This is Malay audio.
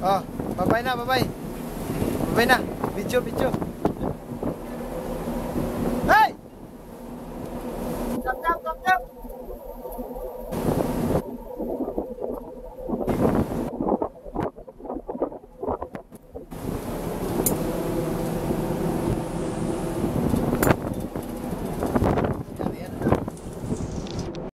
Oh, bye-bye na, bye-bye. Bye-bye na. Picture, picture.